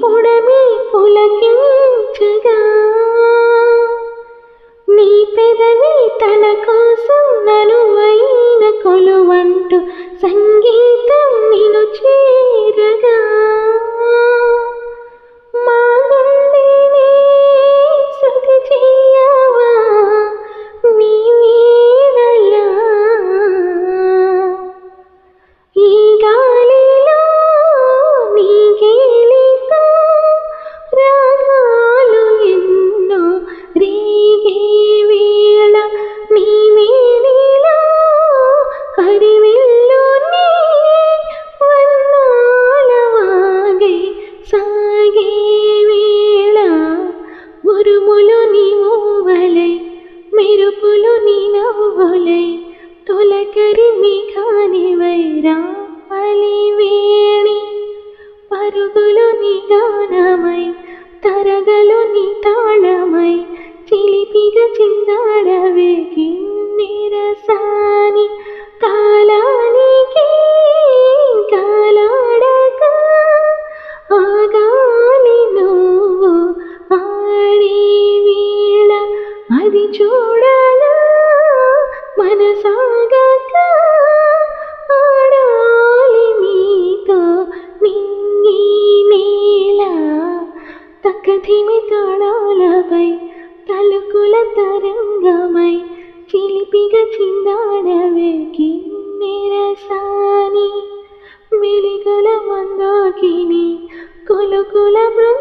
పుడమి పులకించగా నీ పెదవి తన కోసం ననువైన కొలువంటూ సంగీతం నిన్ను చేరగా మా గుండెని శృతి చేయవా నీ వీణలా ఈ గాలిలో నీ గేలితో రాగాలు ఎన్నో రేగే వేళ నీ వేణిలో హరివిల్లు నీ వన్నాల వాగే సాగే వేళ ఉరుములు నీ మూవలై మెరుపులు నీ నవ్వులై తొలకరి మేఘానివై రాలి వేణి పరుగులు నీ గానమై తరగలు నీ తాళమై చిలిపిగా చిందాడవే కిన్నెరసాని కాలానికి కాలాడక ఆగాలి నువ్వు ఆడే వేళ అది చూడగా మనసాగక ఆడాలి నీతో నింగి నేల తక్కధిమి తాళాలపై తలుకుల తరంగమై చిలిపిగా చిందాడవే కిన్నెరసాని వెలిగల మందాకిని కొలుకుల